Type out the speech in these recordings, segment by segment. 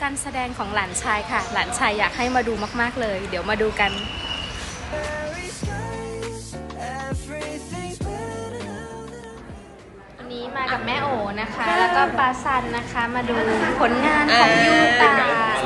การแสดงของหลานชายค่ะหลานชายอยากให้มาดูมากๆเลยเดี๋ยวมาดูกันวันนี้มากับแม่โอนะคะแล้วก็ปาซันนะคะมาดูผลงานของยูตา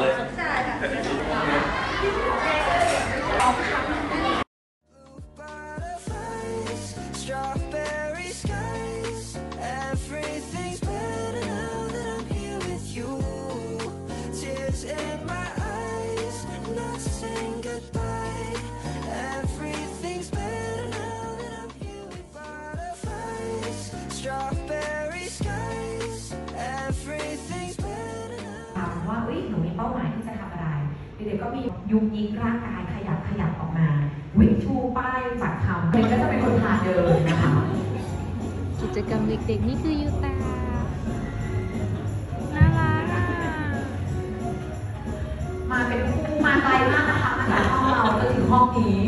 ว่าหนูมีเป้าหมายที่จะทำอะไรเด็กๆก็มียุบยิงร่างกายขยับออกมาวิ่งชูป้ายจัดคำเด็กก็จะเป็นคนพาเดินนะคะกิจกรรมเด็กๆนี่คือยูตาน่ารักมาเป็นคู่มาไกลมากนะคะมาจากห้องเราจนถึงห้องนี้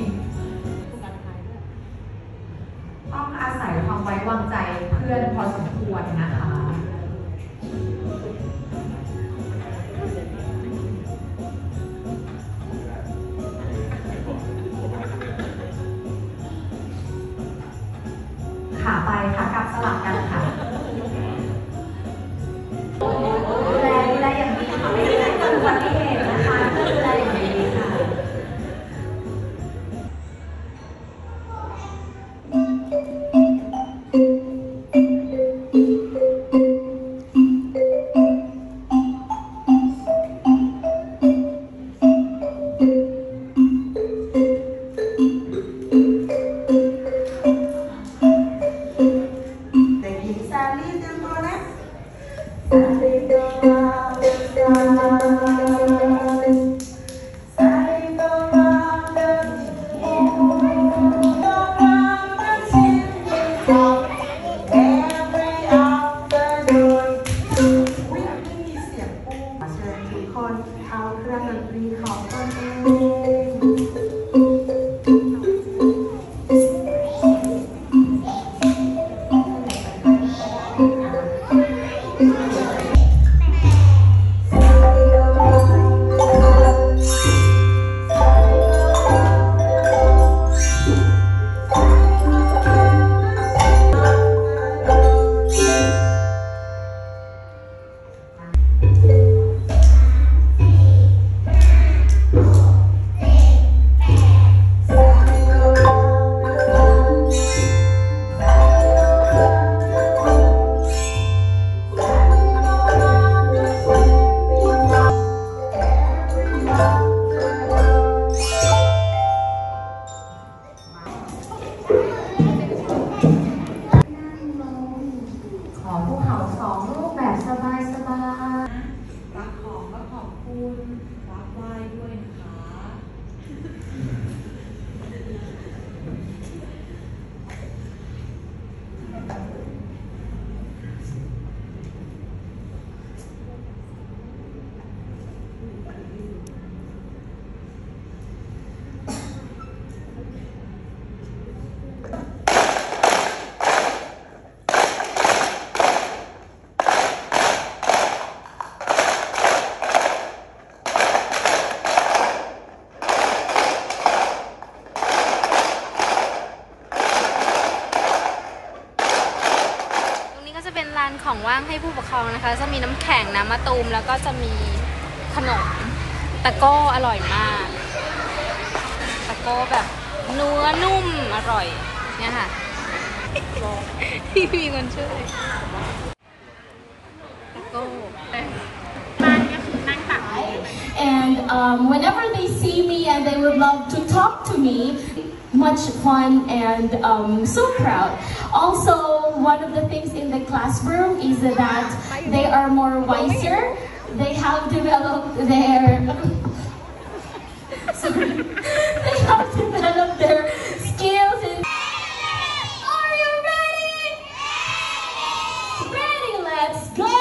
ต้องอาศัยความไว้วางใจเพื่อนพอสมควรนะคะขาไปค่ะกลับสลับกันค่ะดูแลอย่างดีค่ะไม่ได้เกิดอุบัติเหตุนะคะดูแลอย่างดีค่ะเอาเครื่องดนตรีของตนเองของว่างให้ผู้ปกครองนะคะจะมีน้ำแข็งน้ำมะตูมแล้วก็จะมีขนมตะโก้อร่อยมากตะโก้แบบเนื้อนุ่มอร่อยเนี่ยค่ะที่มีคนช่วยตะโก้บ้านก็คือนั่งตัก and whenever they see me and they would love to talk to me much fun and so proud. Also, one of the things in the classroom is that they are more wiser. They have developed their they have developed their skills. Are you ready? Ready? Let's go.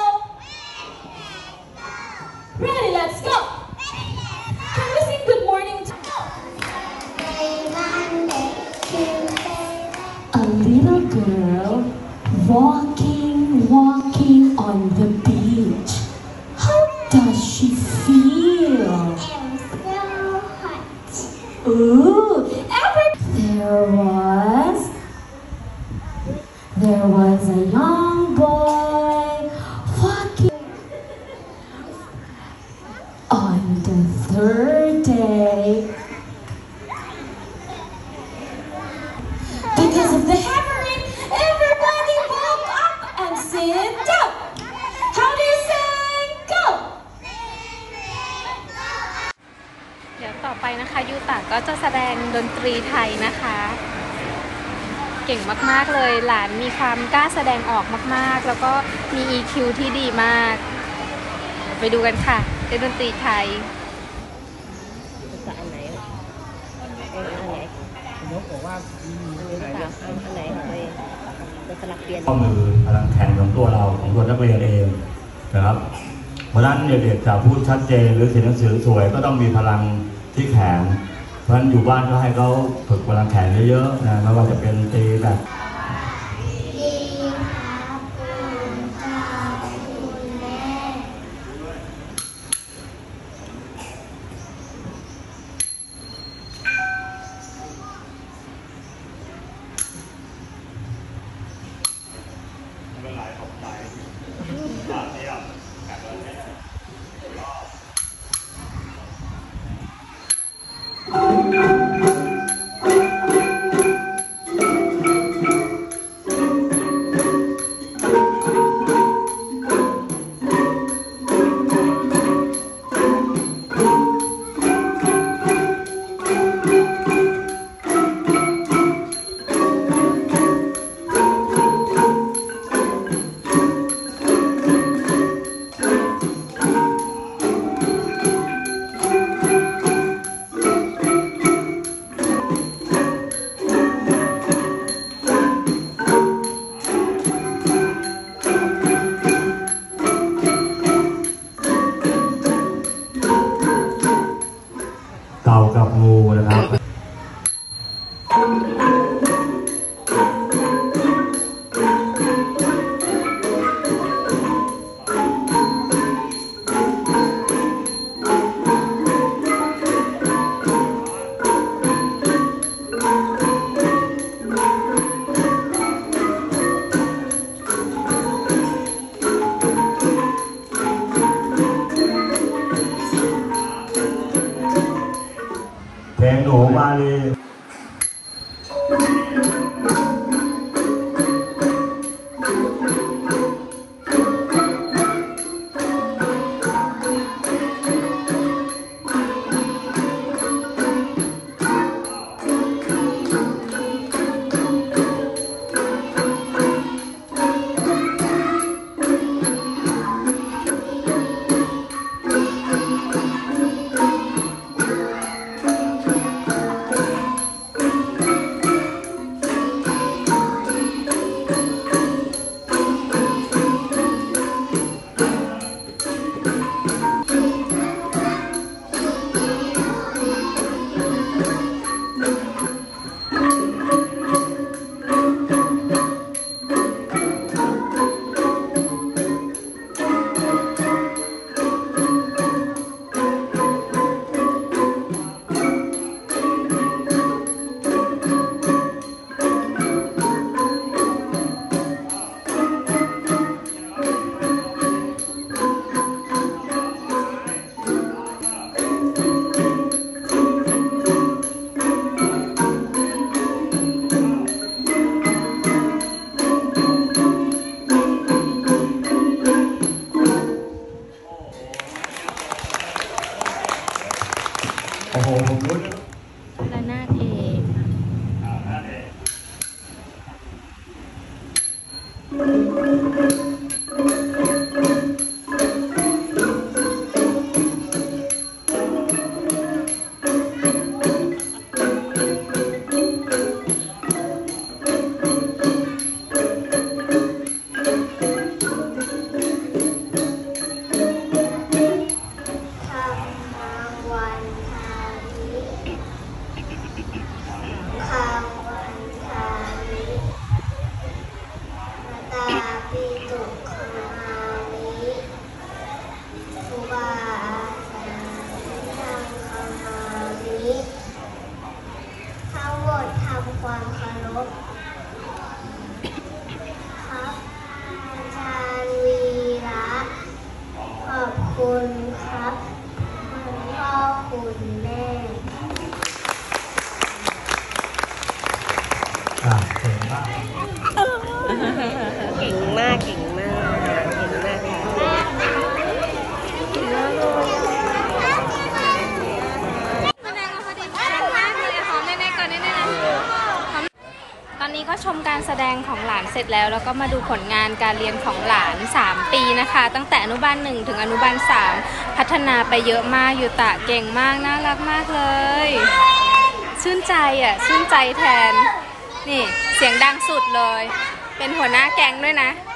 Ready? Let's go. Can we sing good morning? A little girl walking on the beach. How does she ตะก็จะแสดงดนตรีไทยนะคะ เก่งมากๆเลยหลานมีความกล้าแสดงออกมากๆแล้วก็มี EQ ที่ดีมากไปดูกันค่ะเล่นดนตรีไทยอันไหนอันไหนนกบอกว่าอันไหนจะสลับเปลี่ยนข้อมือพลังแข็งของตัวเราของตัวนักเรียนเองนะครับเพราะฉะนั้นเด็กๆจะพูดชัดเจนหรือเขียนหนังสือสวยก็ต้องมีพลังที่แข็งเพราะฉะนั้นอยู่บ้านก็ให้เขาฝึกพลังแข็งเยอะๆนะไม่ว่าจะเป็นตีแบบเต่ากับงูนะครับเพลงหนูมาลีโอ้โหผมรู้และนาดเองดงของหลานเสร็จแล้วก็มาดูผลงานการเรียนของหลาน3 ปีนะคะ ตั้งแต่อนุบาล1ถึงอนุบาล3พัฒนาไปเยอะมากยูตะเก่งมากน่ารักมากเลยชื่นใจชื่นใจแทนนี่เสียงดังสุดเลยเป็นหัวหน้าแก๊งด้วยนะ